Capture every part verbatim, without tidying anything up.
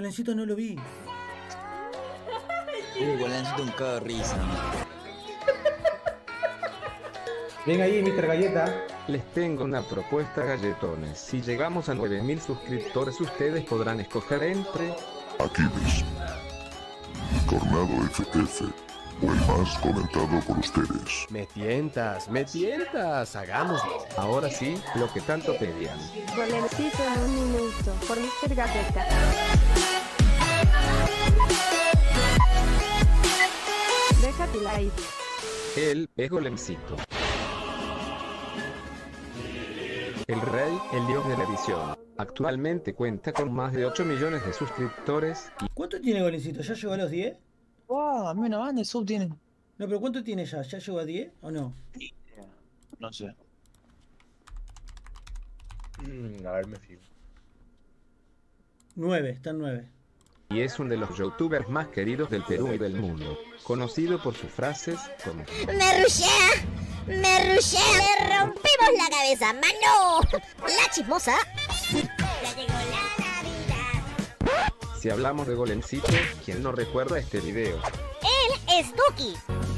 Golencito no lo vi. Uh, Golencito un cago de risa. Ven ahí, mister Galleta. Les tengo una propuesta, galletones. Si llegamos a nueve mil suscriptores, ustedes podrán escoger entre Aquiles, Tornado F F o el más comentado por ustedes. Me tientas, me tientas, hagámoslo. ahora sí, lo que tanto pedían. Golencito en un minuto, por mister Galleta. Deja tu like. Él es Golencito. El rey, el dios de la edición. Actualmente cuenta con más de ocho millones de suscriptores y... ¿Cuánto tiene Golencito? ¿Ya llegó a los diez? Wow, a mí una banda de sub tiene. No, pero ¿cuánto tiene ya? ¿Ya llegó a diez o no? No sé. Mm, a ver, me fijo. nueve, están nueve. y es uno de los youtubers más queridos del Perú y del mundo, conocido por sus frases como ¡Me rushea! ¡Me rushea! ¡Le rompemos la cabeza, mano! La chismosa. Ya llegó la Navidad. Si hablamos de Golencito, ¿quién no recuerda este video? Él es Duki.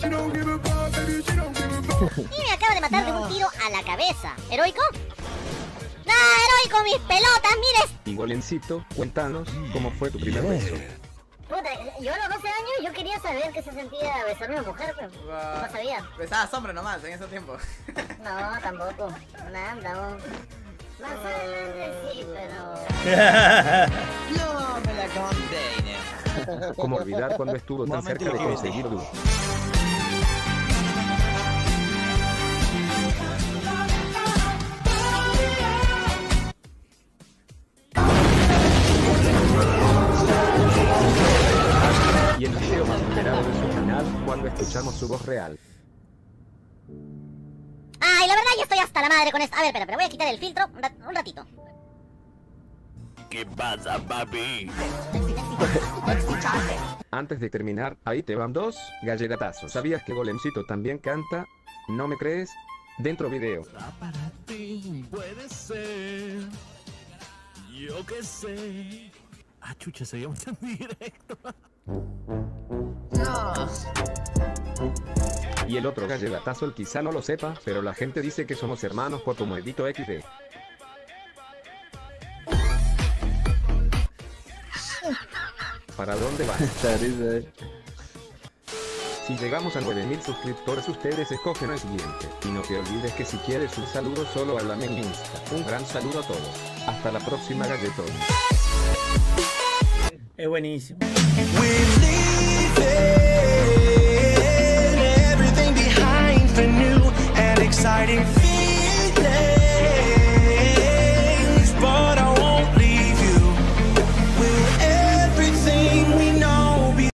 Y me acaba de matar de un tiro a la cabeza. ¿Heroico? ¡No, heroico, mis pelotas, mires! Y Golencito, cuéntanos cómo fue tu primer beso. Puta, yo a los doce años yo quería saber qué se sentía besar a una mujer, pero no sabía. Besabas hombre nomás en ese tiempo. No, tampoco. Nada, no. Más adelante sí, pero... No me la conté. ¿Cómo olvidar cuando estuvo tan cerca de conseguir Duki? Y el video más esperado de su canal cuando escuchamos su voz real. Ay, la verdad yo estoy hasta la madre con esto. A ver, espera, pero voy a quitar el filtro un, rat un ratito. ¿Qué pasa, papi? Antes de terminar, ahí te van dos galletazos. ¿Sabías que Golencito también canta? ¿No me crees? Dentro video. Para ti puede ser. Yo qué sé. Ah, chucha, seguimos en directo. No. Y el otro galletazo, el quizá no lo sepa, pero la gente dice que somos hermanos por tu maldito equis de. ¿Para dónde vas? Si llegamos a nueve mil suscriptores, ustedes escogen el siguiente. Y no te olvides que si quieres un saludo, solo háblame en Insta. Un gran saludo a todos. Hasta la próxima, galletón. Es buenísimo. Everything behind for new and exciting.